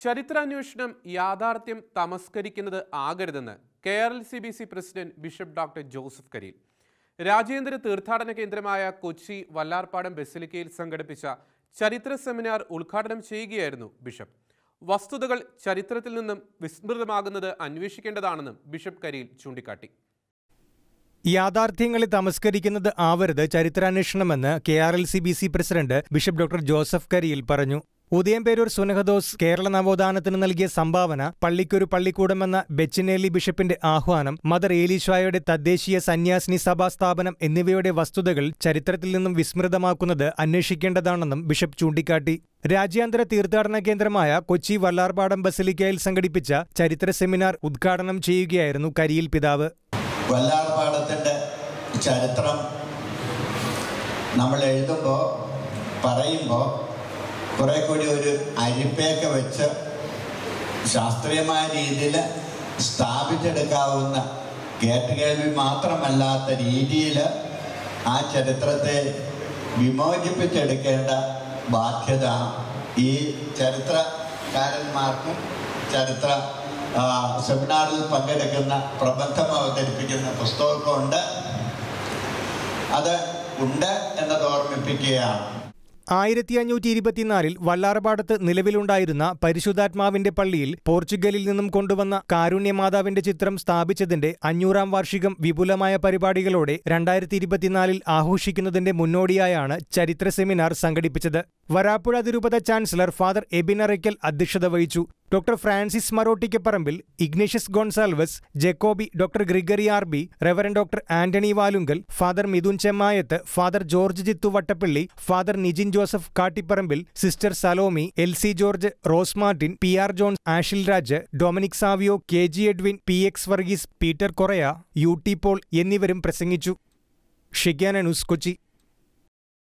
ചരിത്രാന്വേഷണം യാഥാർത്ഥ്യം തമസ്കരിക്കുന്നത് ആകരുതെന്ന് KRLCBC president bishop doctor Joseph Kareel. രാജ്യാന്തര തീർത്ഥാടന കേന്ദ്രമായ കൊച്ചി വല്ലാർപാടം ബസിലിക്കയിൽ സംഘടിപ്പിച്ച ചരിത്ര സെമിനാർ ഉദ്ഘാടനം ചെയ്യുകയായിരുന്നു ബിഷപ്പ്. വസ്തുതകൾ ചരിത്രത്തിൽ നിന്നും വിസ്മൃതമാകുന്നത് അന്വേഷിക്കേണ്ടതാണെന്നും ബിഷപ്പ് കരീൽ ചൂണ്ടിക്കാട്ടി. യാഥാർത്ഥ്യങ്ങളെ തമസ്കരിക്കുന്നത് ആവരുത് ചരിത്രാന്വേഷണമെന്ന് KRLCBC president bishop doctor Joseph Kareel പറഞ്ഞു. ഉദയംപേരൂർ സുനഹദോസ് കേരള നവോത്ഥാനത്തിന് നൽകിയ സംഭാവന, പള്ളിക്കൊരു പള്ളിക്കൂടമെന്ന ബെച്ചിനേലി ബിഷപ്പിന്റെ ആഹ്വാനം, മദർ ഏലീശായുടെ തദ്ദേശീയ സന്യാസിനി സഭാ സ്ഥാപനം എന്നിവയുടെ വസ്തുതകൾ ചരിത്രത്തിൽ നിന്നും വിസ്മൃതമാക്കുന്നത് അന്വേഷിക്കേണ്ടതാണെന്നും ബിഷപ്പ് ചൂണ്ടിക്കാട്ടി. രാജ്യാന്തര തീർത്ഥാടന കേന്ദ്രമായ കൊച്ചി വല്ലാർപാടം ബസിലിക്കയിൽ സംഘടിപ്പിച്ച ചരിത്ര സെമിനാർ ഉദ്ഘാടനം ചെയ്യുകയായിരുന്നു കരീൽ പിതാവ്. വല്ലാർപാടത്തിൻ്റെ ചരിത്രം നമ്മൾ എഴുതുമ്പോൾ പറയുമ്പോൾ കുറെ കൂടി ഒരു അരിപ്പയൊക്കെ വെച്ച് ശാസ്ത്രീയമായ രീതിയിൽ സ്ഥാപിച്ചെടുക്കാവുന്ന കേട്ടുകേൾവി മാത്രമല്ലാത്ത രീതിയിൽ ആ ചരിത്രത്തെ വിമോചിപ്പിച്ചെടുക്കേണ്ട ബാധ്യത ഈ ചരിത്രകാരന്മാർക്കും ചരിത്ര സെമിനാറിൽ പങ്കെടുക്കുന്ന പ്രബന്ധം അവതരിപ്പിക്കുന്ന പുസ്തകമുണ്ട്. അത് ഉണ്ട് എന്നത് ഓർമ്മിപ്പിക്കുകയാണ്. 1524 വല്ലാർപാടത്ത് നിലവിലുണ്ടായിരുന്ന പരിശുദ്ധാത്മാവിന്റെ പള്ളിയിൽ പോർച്ചുഗലിൽ നിന്നും കൊണ്ടുവന്ന കാരുണ്യമാതാവിന്റെ ചിത്രം സ്ഥാപിച്ചതിന്റെ 500ാം വാർഷികം വിപുലമായ പരിപാടികളോടെ 2024 ആഘോഷിക്കുന്നതിന്റെ മുന്നോടിയായാണ് ചരിത്ര സെമിനാർ സംഘടിപ്പിച്ചത്. വരാപ്പുഴ അതിരൂപത ചാൻസലർ ഫാദർ എബിൻ അറയ്ക്കൽ അധ്യക്ഷത വഹിച്ചു. Doctor Francis Marottikkaparambil, Ignatius Gonsalves, Jacoby, doctor Gregory R B, reverend doctor Antony Valungal, father Mithun Chemmayath, father George Jithu Vattappally, father Nijin Joseph Kattiparambil, sister Salomi, LC George, Rose Martin, PR Johns, Ashil Raj, Dominic Savio, KG Edwin, PX Varghese, Peter Koraya, UT Paul എന്നിവരും പ്രസംഗിച്ചു. Shigyana news, Kochi.